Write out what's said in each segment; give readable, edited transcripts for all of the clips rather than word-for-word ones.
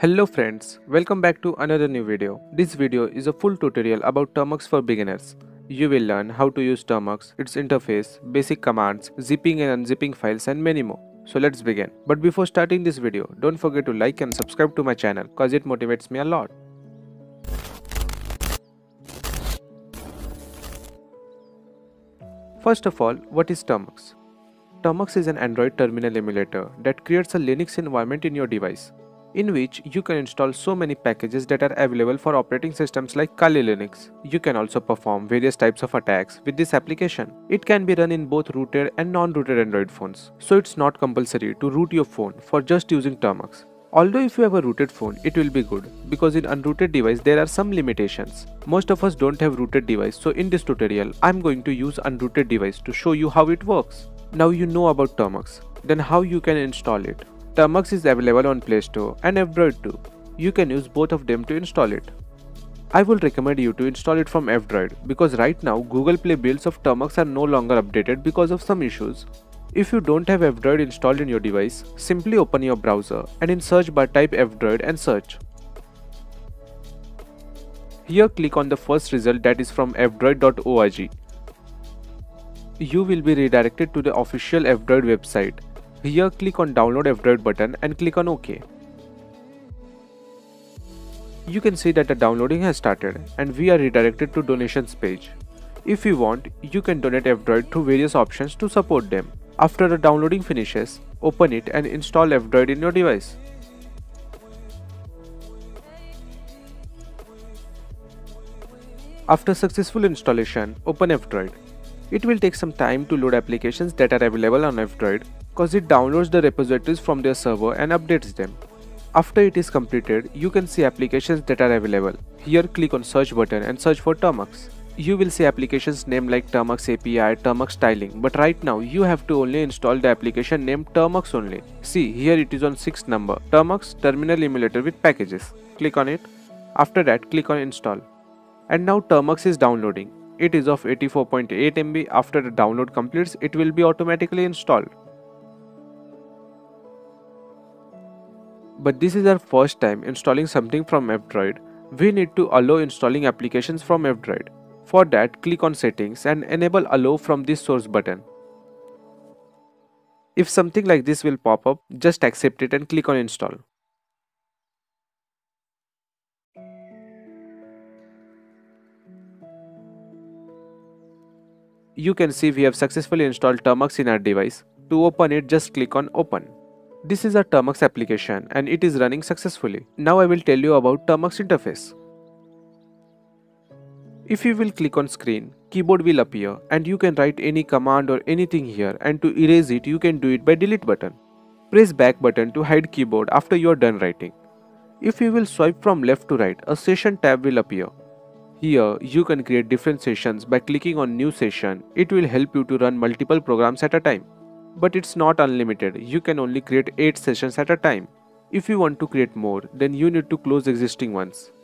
Hello friends, welcome back to another new video. This video is a full tutorial about Termux for beginners. You will learn how to use Termux, its interface, basic commands, zipping and unzipping files and many more. So let's begin. But before starting this video, don't forget to like and subscribe to my channel cause it motivates me a lot. First of all, what is Termux? Termux is an Android terminal emulator that creates a Linux environment in your device, in which you can install so many packages that are available for operating systems like Kali Linux. You can also perform various types of attacks with this application. It can be run in both rooted and non-rooted Android phones, so it's not compulsory to root your phone for just using Termux. Although if you have a rooted phone, it will be good, because in unrooted device there are some limitations. Most of us don't have rooted device, so in this tutorial, I'm going to use unrooted device to show you how it works. Now you know about Termux, then how you can install it. Termux is available on Play Store and F-Droid too. You can use both of them to install it. I will recommend you to install it from F-Droid because right now Google Play builds of Termux are no longer updated because of some issues. If you don't have F-Droid installed in your device, simply open your browser and in search bar type F-Droid and search. Here click on the first result, that is from fdroid.org. You will be redirected to the official F-Droid website. Here click on download F-Droid button and click on OK. You can see that the downloading has started and we are redirected to donations page. If you want, you can donate F-Droid through various options to support them. After the downloading finishes, open it and install F-Droid in your device. After successful installation, open F-Droid. It will take some time to load applications that are available on F-Droid cause it downloads the repositories from their server and updates them. After it is completed, you can see applications that are available. Here click on search button and search for Termux. You will see applications named like Termux API, Termux Styling, but right now you have to only install the application named Termux only. See, here it is on 6th number, Termux Terminal Emulator with Packages. Click on it. After that, click on install. And now Termux is downloading. It is of 84.8 MB. After the download completes, it will be automatically installed. But this is our first time installing something from F-Droid. We need to allow installing applications from F-Droid. For that, click on settings and enable allow from this source button. If something like this will pop up, just accept it and click on install. You can see we have successfully installed Termux in our device. To open it, just click on open. This is our Termux application and it is running successfully. Now I will tell you about Termux interface. If you will click on screen, keyboard will appear and you can write any command or anything here, and to erase it you can do it by delete button. Press back button to hide keyboard after you are done writing. If you will swipe from left to right, a session tab will appear. Here you can create different sessions by clicking on new session. It will help you to run multiple programs at a time. But it's not unlimited, you can only create 8 sessions at a time. If you want to create more, then you need to close existing ones.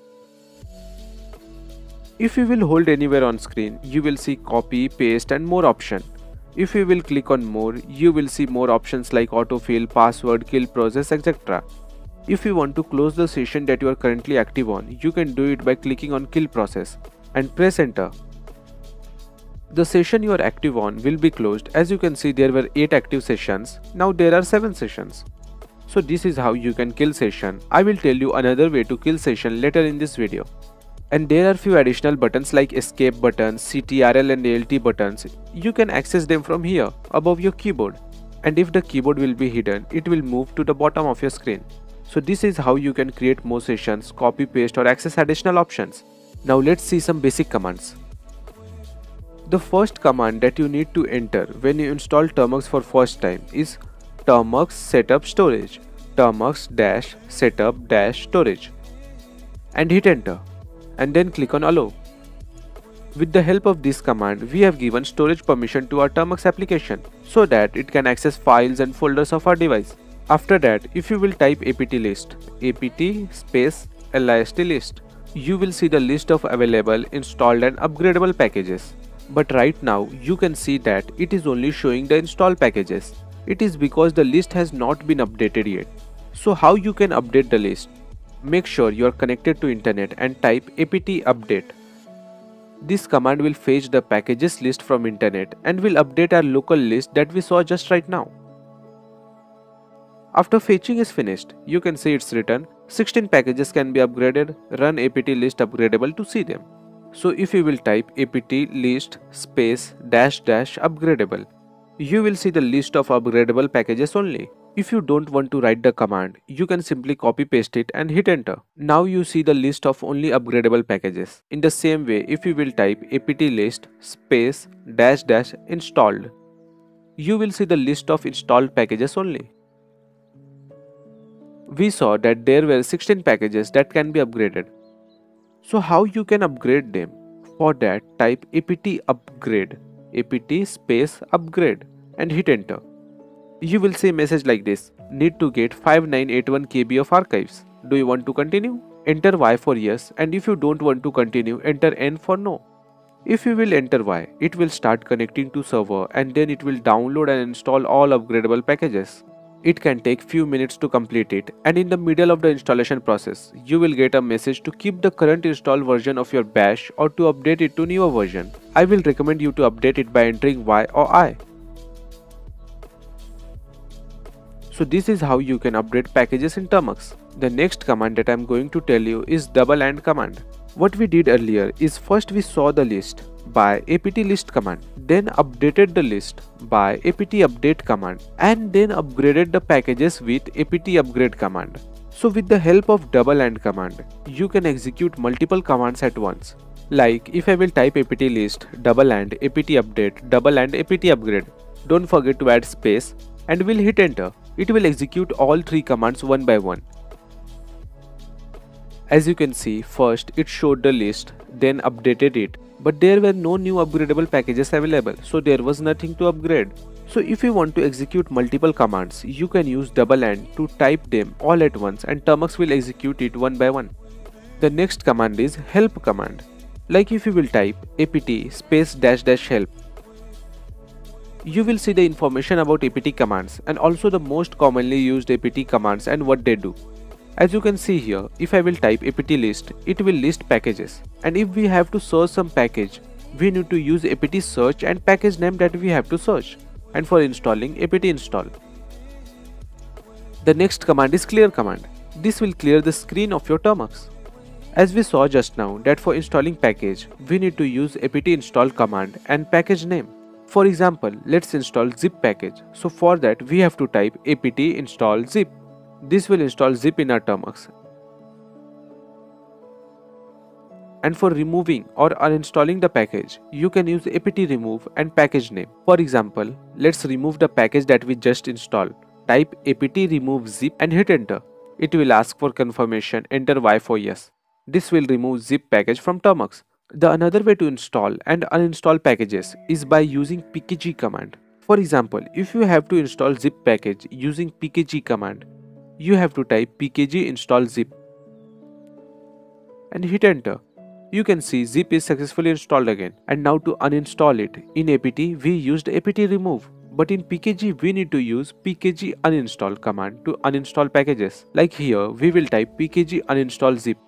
If you will hold anywhere on screen, you will see copy, paste and more option. If you will click on more, you will see more options like autofill, password, kill process, etc. If you want to close the session that you are currently active on, you can do it by clicking on kill process and press enter. The session you are active on will be closed. As you can see, there were 8 active sessions, now there are 7 sessions. So this is how you can kill session. I will tell you another way to kill session later in this video. And there are few additional buttons like escape buttons, CTRL and ALT buttons. You can access them from here above your keyboard. And if the keyboard will be hidden, it will move to the bottom of your screen. So this is how you can create more sessions, copy, paste or access additional options. Now let's see some basic commands. The first command that you need to enter when you install Termux for first time is Termux setup storage, Termux-setup-storage, and hit enter and then click on allow. With the help of this command, we have given storage permission to our Termux application so that it can access files and folders of our device. After that, if you will type apt list, apt space list list, you will see the list of available, installed and upgradable packages. But right now you can see that it is only showing the installed packages. It is because the list has not been updated yet. So how you can update the list? Make sure you are connected to internet and type apt update. This command will fetch the packages list from internet and will update our local list that we saw just right now. After fetching is finished, you can see it's written 16 packages can be upgraded, run apt list upgradable to see them. So if you will type apt list space dash dash upgradable, you will see the list of upgradable packages only. If you don't want to write the command, you can simply copy paste it and hit enter. Now you see the list of only upgradable packages. In the same way, if you will type apt list space dash dash installed, you will see the list of installed packages only. We saw that there were 16 packages that can be upgraded. So how you can upgrade them? For that, type apt upgrade, apt space upgrade and hit enter. You will see a message like this: need to get 5981 KB of archives. Do you want to continue? Enter Y for yes, and if you don't want to continue, enter N for no. If you will enter Y, it will start connecting to server and then it will download and install all upgradable packages. It can take few minutes to complete it, and in the middle of the installation process, you will get a message to keep the current installed version of your bash or to update it to newer version. I will recommend you to update it by entering Y or I. So this is how you can update packages in Termux. The next command that I am going to tell you is double AND command. What we did earlier is first we saw the list by apt list command, then updated the list by apt update command, and then upgraded the packages with apt upgrade command. So with the help of double AND command, you can execute multiple commands at once. Like if I will type apt list double AND apt update double AND apt upgrade, don't forget to add space and we'll hit enter. It will execute all three commands one by one. As you can see, first it showed the list, then updated it, but there were no new upgradable packages available, so there was nothing to upgrade. So if you want to execute multiple commands, you can use double AND to type them all at once and Termux will execute it one by one. The next command is help command. Like if you will type apt space dash dash help, you will see the information about apt commands and also the most commonly used apt commands and what they do. As you can see here, if I will type apt list, it will list packages, and if we have to search some package, we need to use apt search and package name that we have to search, and for installing apt install. The next command is clear command. This will clear the screen of your Termux. As we saw just now that for installing package, we need to use apt install command and package name. For example, let's install zip package. So for that we have to type apt install zip. This will install zip in our Termux. And for removing or uninstalling the package, you can use apt remove and package name. For example, let's remove the package that we just installed. Type apt remove zip and hit enter. It will ask for confirmation, enter Y for yes. This will remove zip package from Termux. The another way to install and uninstall packages is by using pkg command. For example, if you have to install zip package using pkg command, you have to type pkg install zip and hit enter. You can see zip is successfully installed again. And now to uninstall it, in apt we used apt remove, but in pkg we need to use pkg uninstall command to uninstall packages. Like here we will type pkg uninstall zip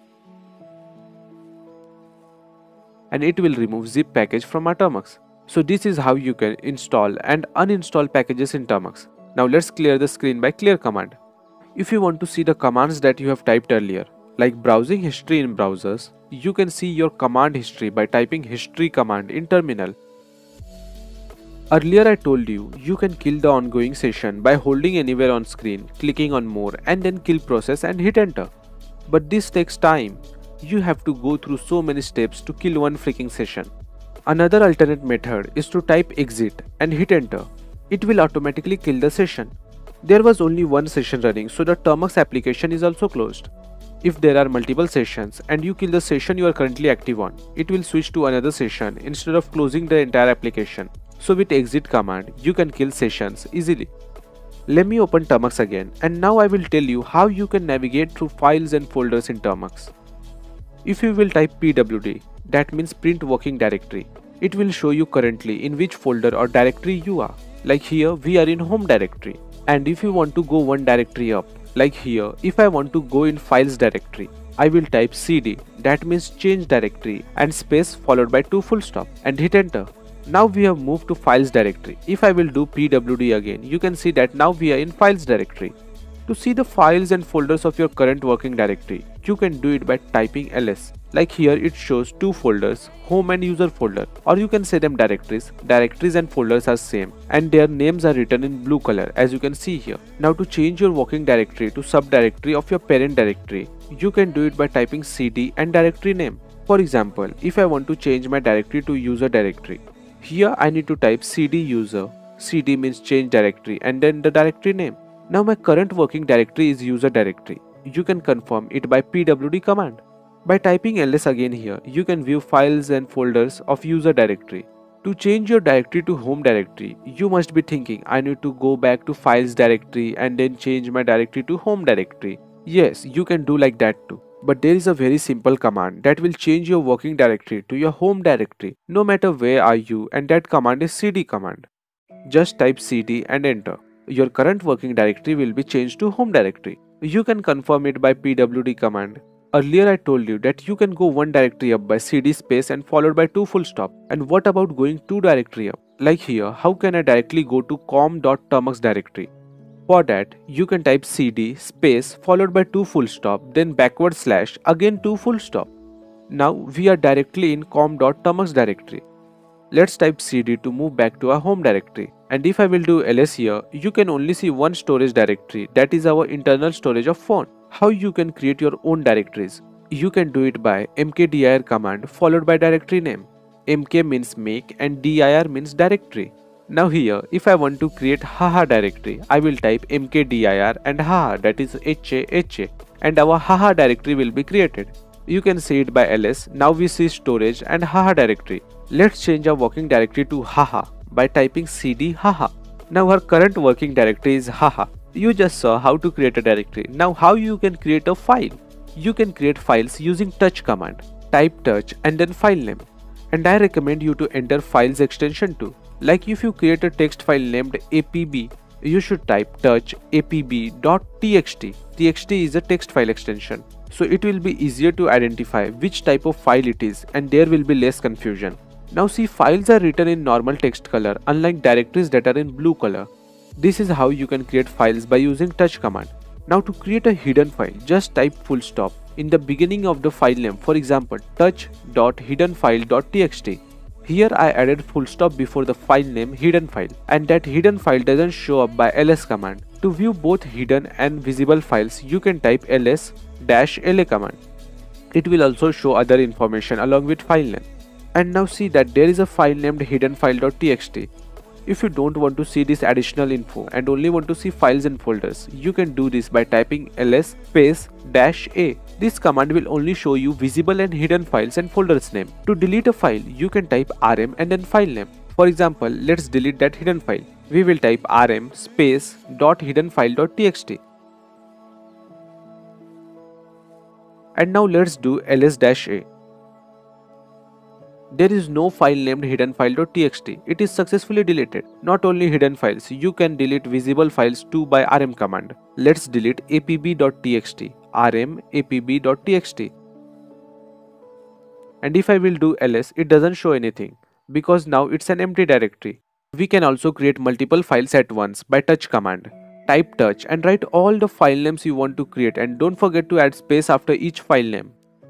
and it will remove zip package from our Termux. So this is how you can install and uninstall packages in Termux. Now let's clear the screen by clear command. If you want to see the commands that you have typed earlier, like browsing history in browsers, you can see your command history by typing history command in terminal. Earlier I told you, you can kill the ongoing session by holding anywhere on screen, clicking on more and then kill process and hit enter. But this takes time. You have to go through so many steps to kill one freaking session. Another alternate method is to type exit and hit enter. It will automatically kill the session. There was only one session running, so the Termux application is also closed. If there are multiple sessions and you kill the session you are currently active on, it will switch to another session instead of closing the entire application. So with exit command, you can kill sessions easily. Let me open Termux again, and now I will tell you how you can navigate through files and folders in Termux. If you will type pwd, that means print working directory. It will show you currently in which folder or directory you are. Like here we are in home directory. And if you want to go one directory up, Like here, if I want to go in files directory, I will type cd, that means change directory, and space followed by 2 full stop and hit enter. Now we have moved to files directory. If I will do pwd again, you can see that now we are in files directory. To see the files and folders of your current working directory, you can do it by typing ls. Like here it shows 2 folders, home and user folder, or you can say them directories. Directories and folders are same and their names are written in blue color as you can see here. Now to change your working directory to subdirectory of your parent directory, you can do it by typing cd and directory name. For example, if I want to change my directory to user directory, here I need to type cd user. Cd means change directory and then the directory name. Now my current working directory is user directory. You can confirm it by pwd command. By typing ls again here, you can view files and folders of user directory. To change your directory to home directory, you must be thinking I need to go back to files directory and then change my directory to home directory. Yes, you can do like that too. But there is a very simple command that will change your working directory to your home directory no matter where are you, and that command is cd command. Just type cd and enter. Your current working directory will be changed to home directory. You can confirm it by pwd command. Earlier I told you that you can go one directory up by cd space and followed by 2 full stop. And what about going 2 directory up? Like here, how can I directly go to com.termux directory? For that, you can type cd space followed by 2 full stop, then backward slash again 2 full stop. Now we are directly in com.termux directory. Let's type cd to move back to our home directory. And if I will do ls here, you can only see one storage directory, that is our internal storage of phone. How you can create your own directories? You can do it by mkdir command followed by directory name. Mk means make and dir means directory. Now here, if I want to create haha directory, I will type mkdir and haha, that is ha, and our haha directory will be created. You can see it by ls. Now we see storage and haha directory. Let's change our working directory to haha by typing cd haha. Now our current working directory is haha. You just saw how to create a directory. Now how you can create a file? You can create files using touch command. Type touch and then file name. And I recommend you to enter files extension too. Like if you create a text file named apb, you should type touch apb.txt. txt is a text file extension. So it will be easier to identify which type of file it is and there will be less confusion. Now see, files are written in normal text color unlike directories that are in blue color. This is how you can create files by using touch command. Now to create a hidden file, just type full stop in the beginning of the file name, for example touch.hiddenfile.txt. Here I added full stop before the file name hidden file, and that hidden file doesn't show up by ls command. To view both hidden and visible files, you can type ls-la command. It will also show other information along with file name. And now see that there is a file named hiddenfile.txt. If you don't want to see this additional info and only want to see files and folders, you can do this by typing ls -a. This command will only show you visible and hidden files and folders name. To delete a file, you can type rm and then file name. For example, let's delete that hidden file. We will type rm .hiddenfile.txt. And now let's do ls-a. There is no file named hiddenfile.txt. It is successfully deleted. Not only hidden files, you can delete visible files too by rm command. Let's delete apb.txt. rm apb.txt. And if I will do ls, it doesn't show anything because now it's an empty directory. We can also create multiple files at once by touch command. Type touch and write all the file names you want to create, and don't forget to add space after each file name.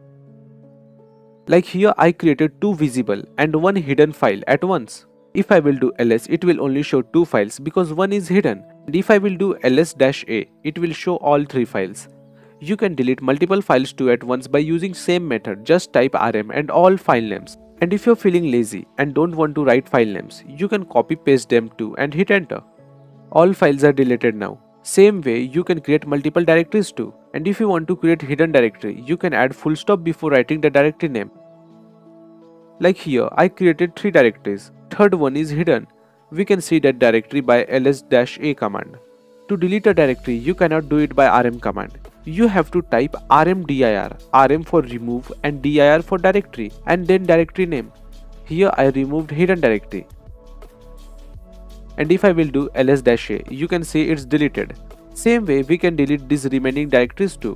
Like here I created 2 visible and 1 hidden file at once. If I will do ls, it will only show 2 files because one is hidden. And if I will do ls-a, it will show all 3 files. You can delete multiple files too at once by using same method. Just type rm and all file names. And if you're feeling lazy and don't want to write file names, you can copy paste them too and hit enter. All files are deleted now. Same way, you can create multiple directories too. And if you want to create hidden directory, you can add full stop before writing the directory name. Like here, I created 3 directories. Third one is hidden. We can see that directory by ls-a command. To delete a directory, you cannot do it by rm command. You have to type rmdir, rm for remove and dir for directory, and then directory name. Here I removed hidden directory. And if I will do ls-a, you can see it's deleted. Same way we can delete these remaining directories too.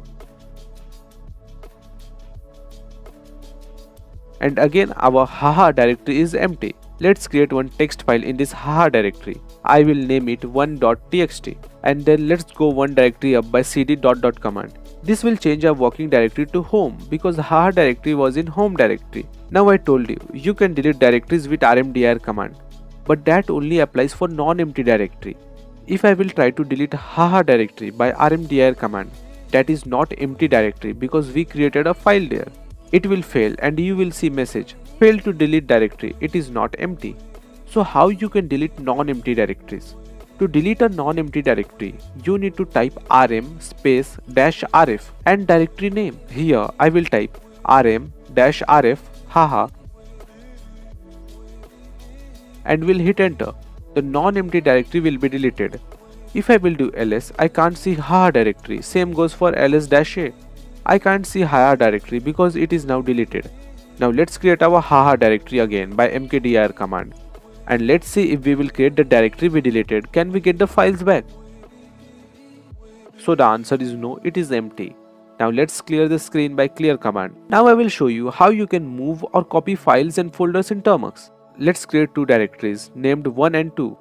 And again our haha directory is empty. Let's create one text file in this haha directory. I will name it 1.txt and then let's go one directory up by cd dot dot command. This will change our working directory to home because haha directory was in home directory. Now I told you, you can delete directories with rmdir command, but that only applies for non-empty directory. If I will try to delete haha directory by rmdir command, that is not empty directory because we created a file there. It will fail and you will see message failed to delete directory, it is not empty. So how you can delete non-empty directories? To delete a non-empty directory, you need to type rm space -rf and directory name. Here I will type rm-rf haha and will hit enter. The non-empty directory will be deleted. If I will do ls, I can't see haha directory. Same goes for ls-a. I can't see haha directory because it is now deleted. Now let's create our haha directory again by mkdir command. And let's see if we will create the directory we deleted, can we get the files back? So the answer is no, it is empty. Now let's clear the screen by clear command. Now I will show you how you can move or copy files and folders in Termux. Let's create two directories named 1 and 2.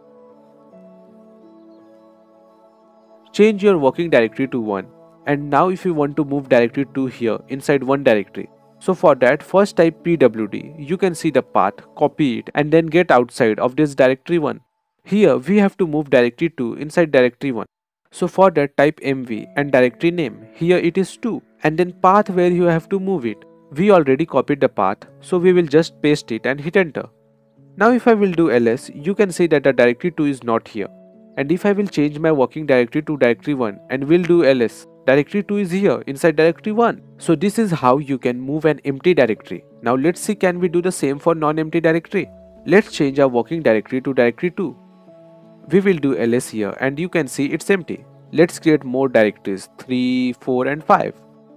Change your working directory to 1. And now if you want to move directory 2 here inside one directory. So for that, first type pwd, you can see the path, copy it and then get outside of this directory 1. Here we have to move directory 2 inside directory 1. So for that type mv and directory name, here it is 2 and then path where you have to move it. We already copied the path, so we will just paste it and hit enter. Now if I will do ls, you can see that the directory 2 is not here. And if I will change my working directory to directory 1 and will do ls, directory 2 is here inside directory 1. So this is how you can move an empty directory. Now let's see, can we do the same for non-empty directory? Let's change our working directory to directory 2. We will do ls here and you can see it's empty. Let's create more directories 3, 4 and 5.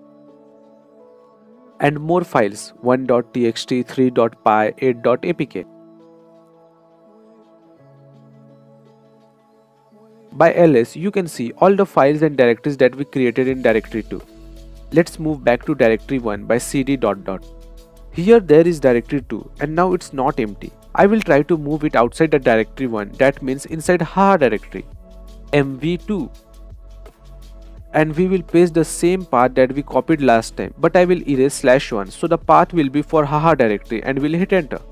And more files 1.txt, 3.py, 8.apk. By ls, you can see all the files and directories that we created in directory 2. Let's move back to directory 1 by cd dot dot. Here there is directory 2 and now it's not empty. I will try to move it outside the directory 1, that means inside haha directory, mv2. And we will paste the same path that we copied last time, but I will erase /1, so the path will be for haha directory and will hit enter.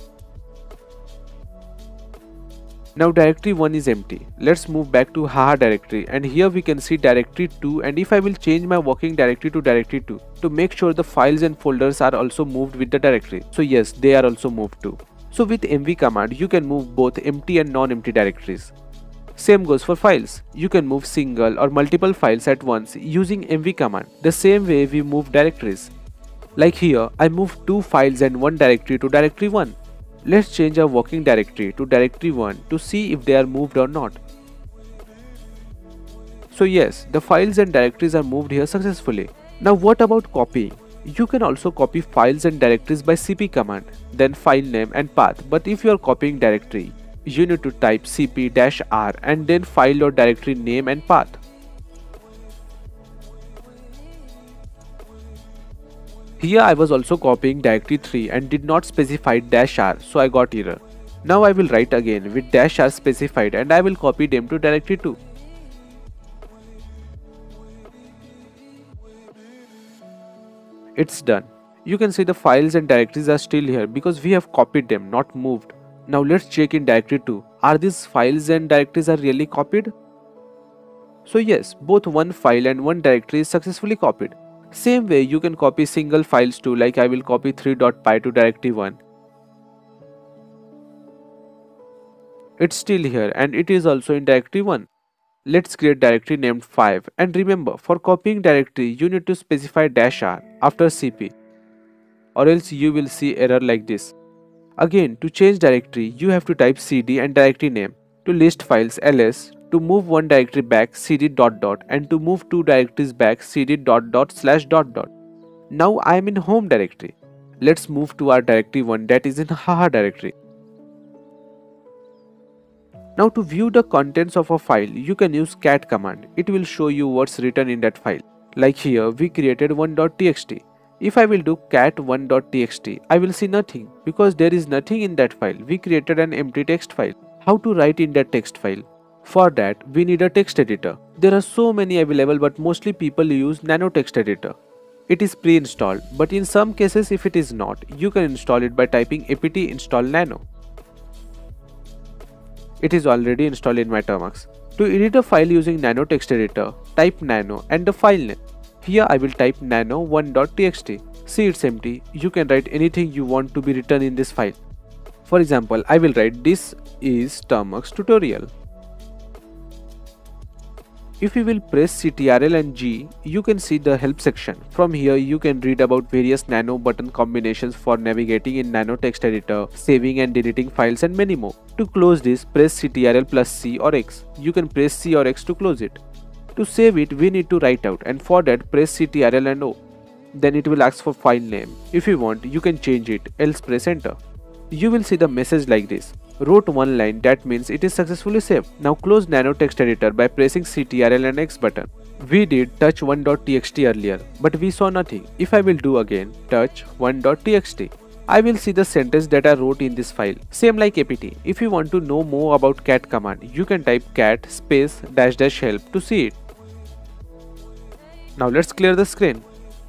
Now directory 1 is empty. Let's move back to haha directory and here we can see directory 2, and if I will change my working directory to directory 2 to make sure the files and folders are also moved with the directory. So yes, they are also moved too. So with mv command you can move both empty and non-empty directories. Same goes for files. You can move single or multiple files at once using mv command, the same way we move directories. Like here, I moved 2 files and 1 directory to directory 1. Let's change our working directory to directory 1 to see if they are moved or not. So yes, the files and directories are moved here successfully. Now what about copying? You can also copy files and directories by cp command, then file name and path, but if you are copying directory, you need to type cp-r and then file or directory name and path. Here I was also copying directory 3 and did not specify -r, so I got error. Now I will write again with -r specified and I will copy them to directory 2. It's done. You can see the files and directories are still here because we have copied them, not moved. Now let's check in directory 2. Are these files and directories are really copied? So yes, both one file and one directory is successfully copied. Same way you can copy single files too, like I will copy 3.py to directory 1. It's still here and it is also in directory 1. Let's create directory named 5, and remember, for copying directory you need to specify -r after cp, or else you will see error like this. Again, to change directory you have to type cd and directory name, to list files ls, to move one directory back cd dot dot, and to move two directories back cd dot dot slash dot dot. Now I am in home directory. Let's move to our directory 1 that is in haha directory. Now to view the contents of a file, you can use cat command. It will show you what's written in that file. Like here, we created 1.txt. If I will do cat1.txt, I will see nothing because there is nothing in that file. We created an empty text file. How to write in that text file? For that, we need a text editor. There are so many available, but mostly people use Nano Text Editor. It is pre-installed, but in some cases if it is not, you can install it by typing apt install nano. It is already installed in my Termux. To edit a file using Nano Text Editor, type nano and the file name. Here I will type nano1.txt. See, it's empty. You can write anything you want to be written in this file. For example, I will write this is Termux tutorial. If you will press Ctrl and G, you can see the help section. From here you can read about various nano button combinations for navigating in Nano Text Editor, saving and deleting files and many more. To close this, press Ctrl plus C or X. You can press C or X to close it. To save it, we need to write out, and for that press Ctrl and O. Then it will ask for file name. If you want, you can change it, else press enter. You will see the message like this. Wrote one line, that means it is successfully saved. Now close Nano Text Editor by pressing Ctrl and X button. We did touch1.txt earlier, but we saw nothing. If I will do again touch1.txt, I will see the sentence that I wrote in this file. Same like apt. If you want to know more about cat command, you can type cat space -- help to see it. Now let's clear the screen.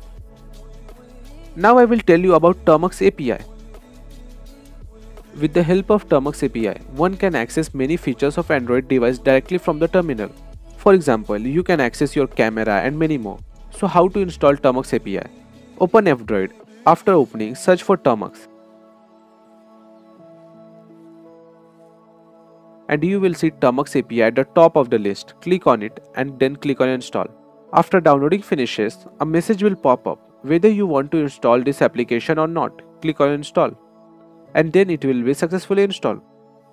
Now I will tell you about Termux API. With the help of Termux API, one can access many features of Android device directly from the terminal. For example, you can access your camera and many more. So how to install Termux API? Open F-Droid. After opening, search for Termux. And you will see Termux API at the top of the list. Click on it and then click on install. After downloading finishes, a message will pop up. Whether you want to install this application or not, click on install. And then it will be successfully installed.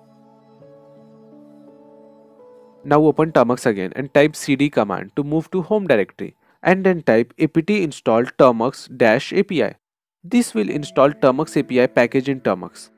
Now open Termux again and type cd command to move to home directory, and then type apt install termux-api. This will install Termux API package in Termux.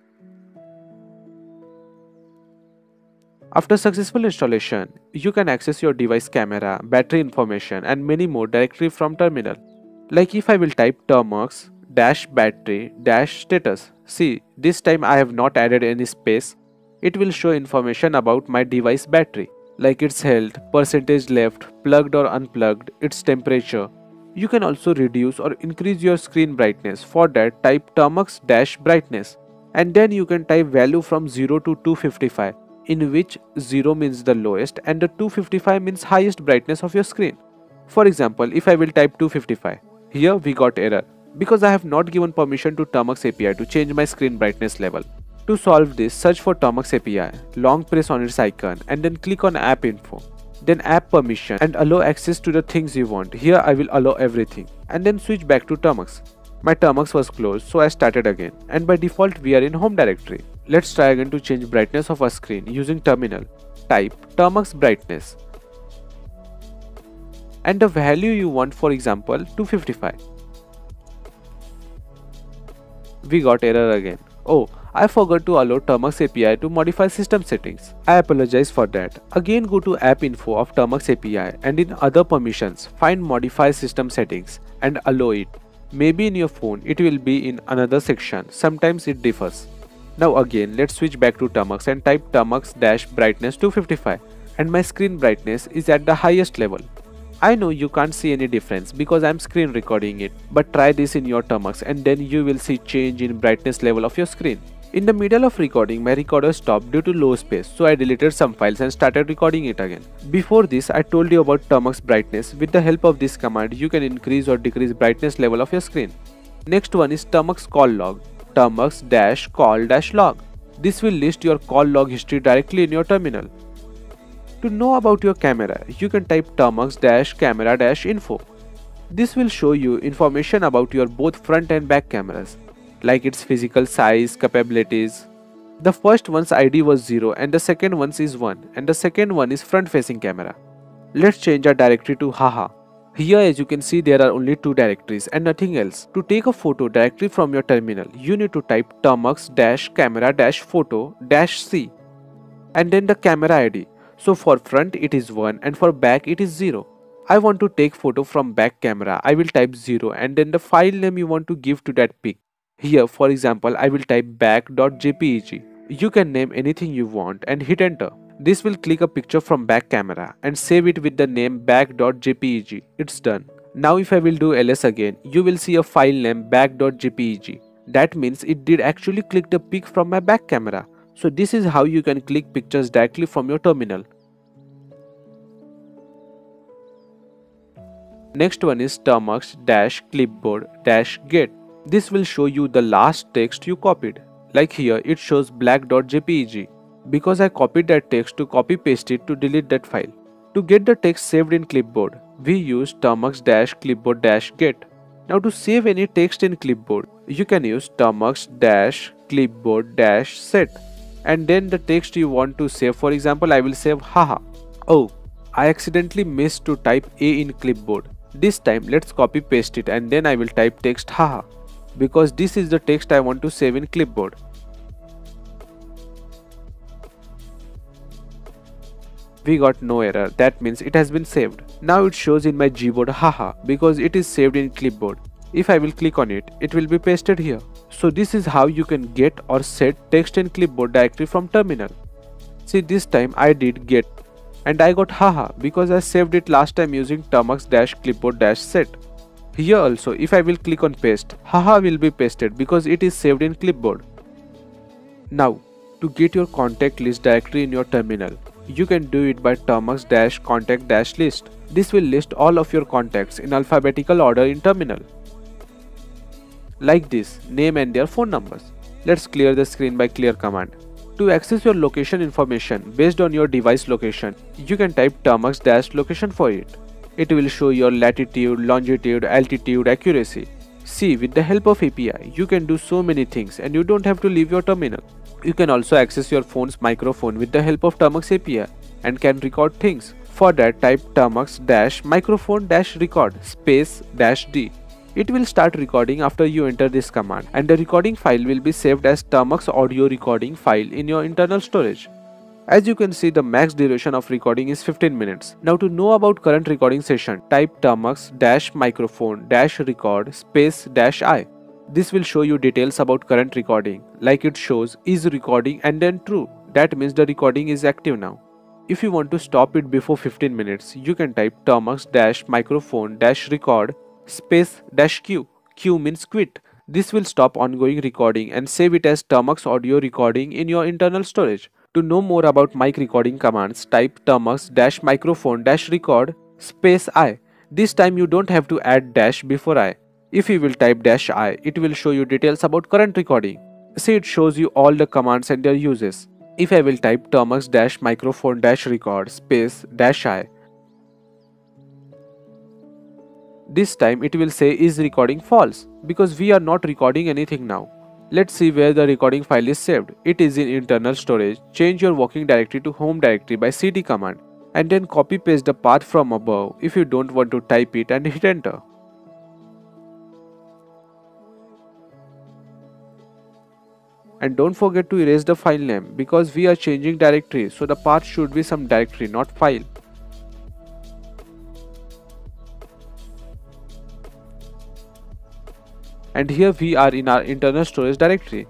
After successful installation, you can access your device camera, battery information and many more directly from terminal. Like if I will type termux-battery-status. See, this time I have not added any space. It will show information about my device battery, like its health, percentage left, plugged or unplugged, its temperature. You can also reduce or increase your screen brightness. For that, type termux-brightness, and then you can type value from 0 to 255, in which 0 means the lowest and the 255 means highest brightness of your screen. For example, if I will type 255, here we got error because I have not given permission to Termux API to change my screen brightness level. To solve this, search for Termux API, long press on its icon and then click on app info. Then app permission and allow access to the things you want. Here I will allow everything and then switch back to Termux. My Termux was closed, so I started again, and by default we are in home directory. Let's try again to change brightness of our screen using terminal. Type Termux brightness and the value you want, for example 255. We got error again. Oh, I forgot to allow Termux API to modify system settings. I apologize for that. Again go to app info of Termux API and in other permissions find modify system settings and allow it. Maybe in your phone it will be in another section, sometimes it differs. Now again let's switch back to Termux and type Termux-brightness 255 and my screen brightness is at the highest level. I know you can't see any difference because I'm screen recording it, but try this in your Termux and then you will see change in brightness level of your screen. In the middle of recording, my recorder stopped due to low space, so I deleted some files and started recording it again. Before this, I told you about Termux brightness. With the help of this command, you can increase or decrease brightness level of your screen. Next one is Termux call log. Termux-call-log. This will list your call log history directly in your terminal. To know about your camera, you can type termux-camera-info. This will show you information about your both front and back cameras, like its physical size, capabilities. The first one's ID was 0 and the second one's is 1 and the second one is front facing camera. Let's change our directory to haha. Here as you can see there are only 2 directories and nothing else. To take a photo directly from your terminal, you need to type termux-camera-photo-c. and then the camera ID. So for front it is 1 and for back it is 0. I want to take photo from back camera. I will type 0 and then the file name you want to give to that pic. Here for example I will type back.jpeg. You can name anything you want and hit enter. This will click a picture from back camera and save it with the name back.jpeg. It's done. Now if I will do ls again, you will see a file name back.jpeg. That means it did actually click the pic from my back camera. So this is how you can click pictures directly from your terminal. Next one is termux-clipboard-get. This will show you the last text you copied. Like here it shows black.jpeg. Because I copied that text to copy paste it to delete that file. To get the text saved in clipboard, we use termux-clipboard-get. Now to save any text in clipboard, you can use termux-clipboard-set. And then the text you want to save, for example I will save haha. Oh, I accidentally missed to type A in clipboard. This time let's copy paste it and then I will type text haha. Because this is the text I want to save in clipboard. We got no error, that means it has been saved. Now it shows in my Gboard haha because it is saved in clipboard. If I will click on it, it will be pasted here. So this is how you can get or set text in clipboard directly from terminal. See, this time I did get and I got haha because I saved it last time using termux-clipboard-set. Here also if I will click on paste, haha will be pasted because it is saved in clipboard. Now to get your contact list directly in your terminal, you can do it by termux-contact-list. This will list all of your contacts in alphabetical order in terminal. Like this, name and their phone numbers. Let's clear the screen by clear command. To access your location information based on your device location, you can type termux-location for it. It will show your latitude, longitude, altitude, accuracy. See, with the help of API, you can do so many things and you don't have to leave your terminal. You can also access your phone's microphone with the help of Termux API and can record things. For that, type termux-microphone-record space -d. It will start recording after you enter this command and the recording file will be saved as Termux audio recording file in your internal storage. As you can see, the max duration of recording is 15 minutes. Now to know about current recording session, type termux-microphone-record space -i. This will show you details about current recording, like it shows is recording and then true. That means the recording is active now. If you want to stop it before 15 minutes, you can type termux-microphone-record space -q. Q means quit. This will stop ongoing recording and save it as Termux audio recording in your internal storage. To know more about mic recording commands, type termux-microphone-record space "i". This time you don't have to add dash before "i". If you will type -i, it will show you details about current recording. See, it shows you all the commands and their uses. If I will type termux-microphone-record space -i, this time it will say is recording false because we are not recording anything now. Let's see where the recording file is saved. It is in internal storage. Change your working directory to home directory by cd command and then copy paste the path from above if you don't want to type it and hit enter. And don't forget to erase the file name because we are changing directory, so the path should be some directory, not file. And here we are in our internal storage directory.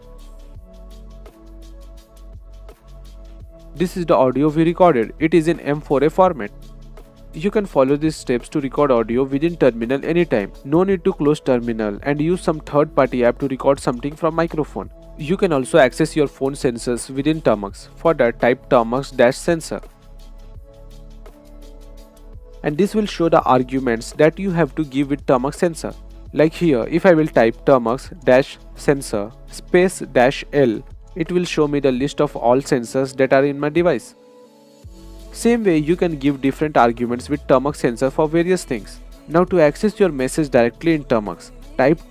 This is the audio we recorded. It is in M4A format. You can follow these steps to record audio within terminal anytime. No need to close terminal and use some third-party app to record something from microphone. You can also access your phone sensors within Termux. For that, type termux-sensor. And this will show the arguments that you have to give with Termux sensor. Like here, if I will type termux-sensor space -l, it will show me the list of all sensors that are in my device. Same way, you can give different arguments with Termux sensor for various things. Now to access your message directly in Termux, type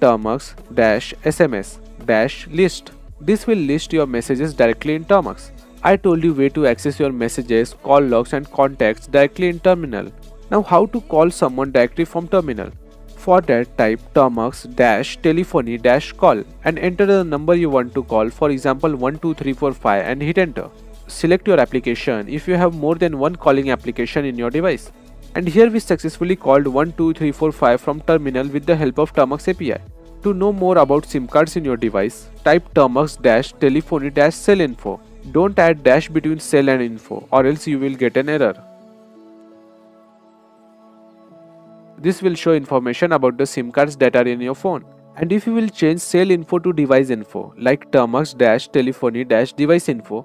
termux-sms-list. This will list your messages directly in Termux. I told you where to access your messages, call logs and contacts directly in terminal. Now how to call someone directly from terminal? For that, type termux-telephony-call and enter the number you want to call, for example 12345, and hit enter. select your application if you have more than one calling application in your device. And here we successfully called 12345 from terminal with the help of Termux API. To know more about SIM cards in your device, type termux-telephony-cell info. Don't add dash between cell and info or else you will get an error. This will show information about the SIM cards that are in your phone. And if you will change cell info to device info like termux-telephony-device info,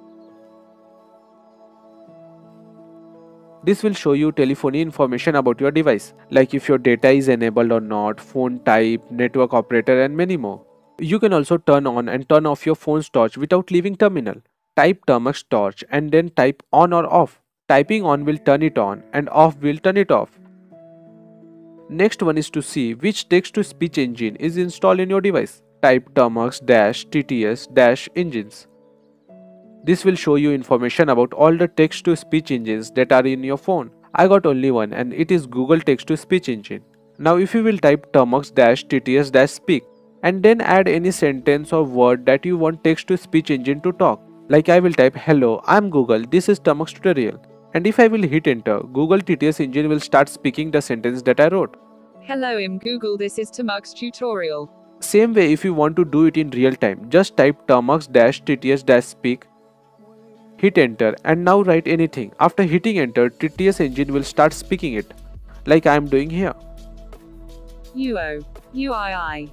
this will show you telephony information about your device, like if your data is enabled or not, phone type, network operator and many more. You can also turn on and turn off your phone's torch without leaving terminal. Type Termux torch and then type on or off. Typing on will turn it on and off will turn it off. Next one is to see which text-to-speech engine is installed in your device. Type Termux-TTS-engines. This will show you information about all the text-to-speech engines that are in your phone. I got only one and it is Google text-to-speech engine. Now if you will type Termux-TTS-speak and then add any sentence or word that you want text-to-speech engine to talk. Like I will type hello, I'm Google, this is Termux tutorial. And if I will hit enter, Google TTS engine will start speaking the sentence that I wrote. Hello, I'm Google, this is Termux tutorial. Same way if you want to do it in real time, just type Termux-TTS-speak. Hit enter and now write anything. After hitting enter, TTS engine will start speaking it, like I am doing here. UO, UII,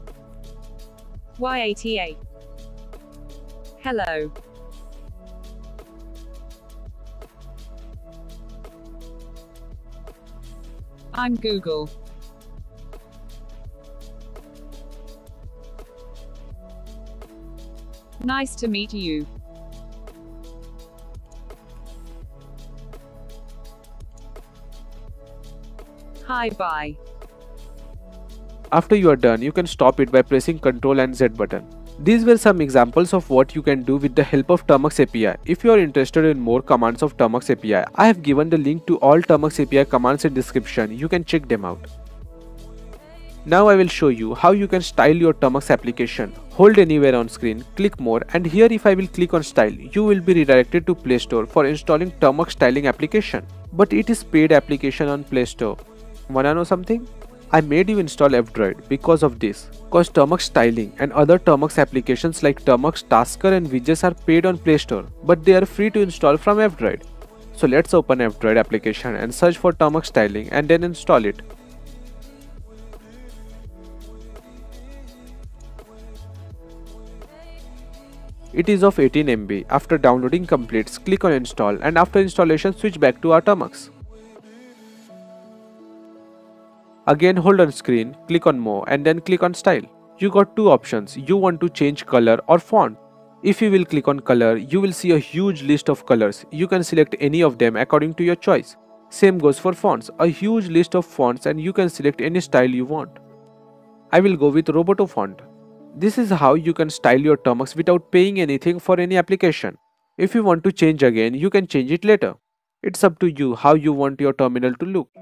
YATA. Hello. I'm Google. Nice to meet you. Hi, bye. After you are done, you can stop it by pressing Ctrl and Z button. These were some examples of what you can do with the help of Termux API. If you are interested in more commands of Termux API, I have given the link to all Termux API commands in description. You can check them out. Now I will show you how you can style your Termux application. Hold anywhere on screen, click more, and here if I will click on style, you will be redirected to Play Store for installing Termux styling application. But it is paid application on Play Store. Wanna know something? I made you install F-Droid because of this. Cause Termux styling and other Termux applications like Termux Tasker and Widgets are paid on Play Store, but they are free to install from F-Droid. So let's open F-Droid application and search for Termux styling and then install it. It is of 18 MB. After downloading completes, click on install and after installation switch back to our Termux. Again hold on screen, click on more and then click on style. You got two options, you want to change color or font. If you will click on color, you will see a huge list of colors. You can select any of them according to your choice. Same goes for fonts, a huge list of fonts and you can select any style you want. I will go with Roboto font. This is how you can style your Termux without paying anything for any application. If you want to change again, you can change it later. It's up to you how you want your terminal to look.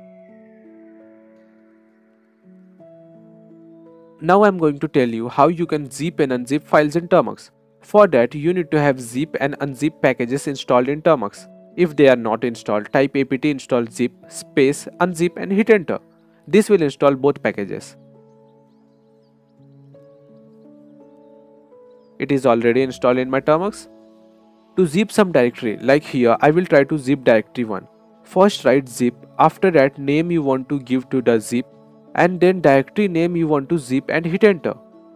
Now I am going to tell you how you can zip and unzip files in Termux. For that, you need to have zip and unzip packages installed in Termux. If they are not installed, type apt install zip space unzip and hit enter. This will install both packages. It is already installed in my Termux. To zip some directory, like here, I will try to zip directory 1. First write zip, after that name you want to give to the zip, and then directory name you want to zip and hit enter.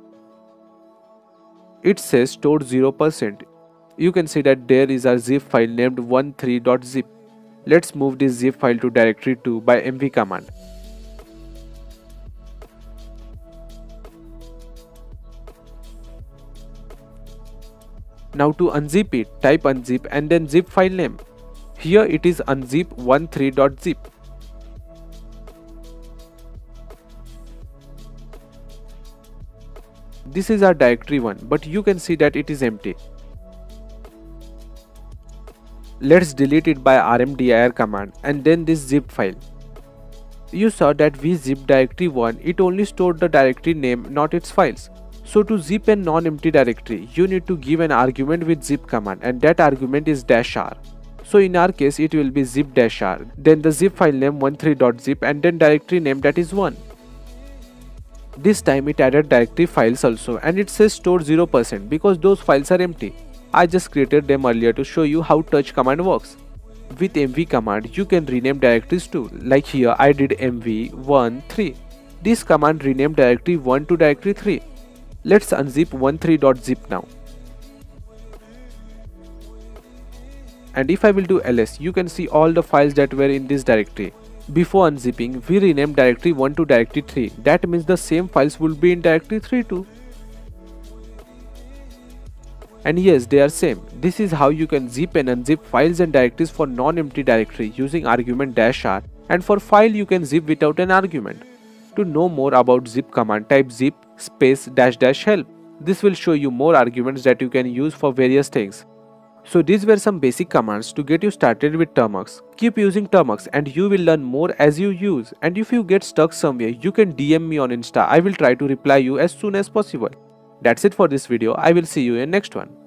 It says stored 0%. You can see that there is a zip file named 13.zip. Let's move this zip file to directory 2 by mv command. Now to unzip it, type unzip and then zip file name. Here it is unzip13.zip. This is our directory 1, but you can see that it is empty. Let's delete it by rmdir command and then this zip file. You saw that we zipped directory 1, it only stored the directory name, not its files. So to zip a non-empty directory, you need to give an argument with zip command, and that argument is -r. So in our case it will be zip-r, then the zip file name 13.zip and then directory name, that is 1. This time it added directory files also, and it says store 0% because those files are empty. I just created them earlier to show you how touch command works. With mv command you can rename directories too, like here I did mv13. This command renamed directory 1 to directory 3. Let's unzip 13.zip now. And if I will do ls, you can see all the files that were in this directory. Before unzipping, we renamed directory 1 to directory 3. That means the same files will be in directory 3 too. And yes, they are same. This is how you can zip and unzip files and directories for non-empty directory using argument -r, and for file you can zip without an argument. To know more about zip command, type zip space --help. This will show you more arguments that you can use for various things. So these were some basic commands to get you started with Termux. Keep using Termux and you will learn more as you use. And if you get stuck somewhere, you can DM me on Insta. I will try to reply you as soon as possible. That's it for this video. I will see you in next one.